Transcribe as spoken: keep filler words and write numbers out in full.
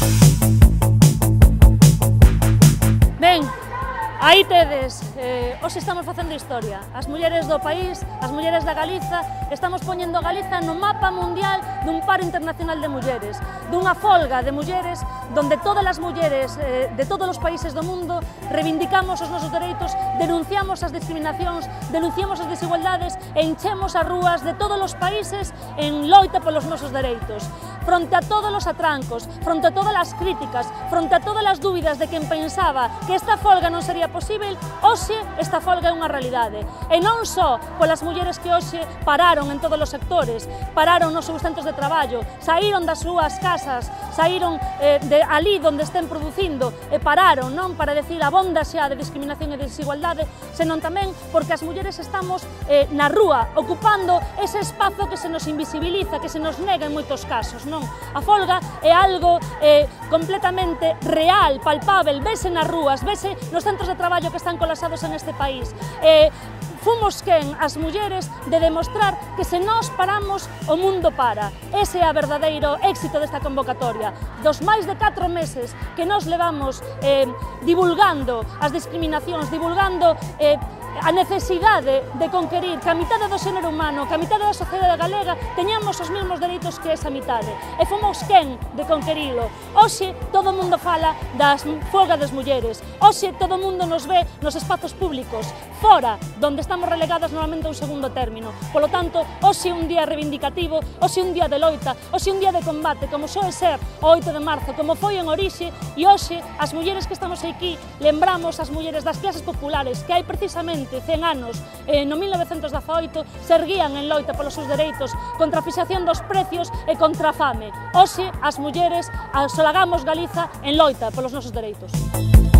Ben, aí tedes, eh, hoxe estamos facendo historia. As mulleres do país, as mulleres da Galiza, estamos poñendo a Galiza no mapa mundial dun paro internacional de mulleres, dunha folga de mulleres donde todas as mulleres eh, de todos os países do mundo reivindicamos os nosos dereitos, denunciamos as discriminacións, denunciamos as desigualdades e enchemos as rúas de todos os países en loita polos nosos dereitos. Fronte a todos os atrancos, fronte a todas as críticas, fronte a todas as dúbidas de quen pensaba que esta folga non sería posible, hoxe esta folga é unha realidade. E non só polas mulleres que hoxe pararon en todos os sectores, pararon nos seus centros de traballo, saíron das súas casas, saíron eh, de ali onde estén producindo e pararon, non para decir a bonda xa de discriminación e desigualdade, senón tamén porque as mulleres estamos eh, na rúa, ocupando ese espazo que se nos invisibiliza, que se nos nega en moitos casos, non? A folga é algo eh, completamente real, palpável, vese nas rúas, vese nos centros de traballo que están colapsados en este país. Eh, Fomos quen, as mulleres, de demostrar que se nós paramos, o mundo para. Ese é o verdadeiro éxito desta convocatoria. Dos máis de catro meses que nós levamos eh, divulgando as discriminacións, divulgando eh, a necesidade de conquerir que a mitade do xénero humano, que a mitade da sociedade galega teñamos os mesmos dereitos que esa mitade. E fomos quen de conquerilo. Hoxe todo o mundo fala das folga das mulleres. Hoxe todo o mundo nos ve nos espazos públicos, fora, donde estamos relegadas normalmente a un segundo término. Polo tanto, hoxe é un día reivindicativo, hoxe é un día de loita, hoxe é un día de combate, como soe ser o oito de marzo, como foi en orixe, e hoxe as mulleres que estamos aquí lembramos as mulleres das clases populares que hai precisamente cen anos, eh, no mil novecentos dezaoito, se erguían en loita polos seus dereitos contra a fixación dos precios e contra a fame. Hoxe, as mulleres asolagamos Galiza en loita polos nosos dereitos.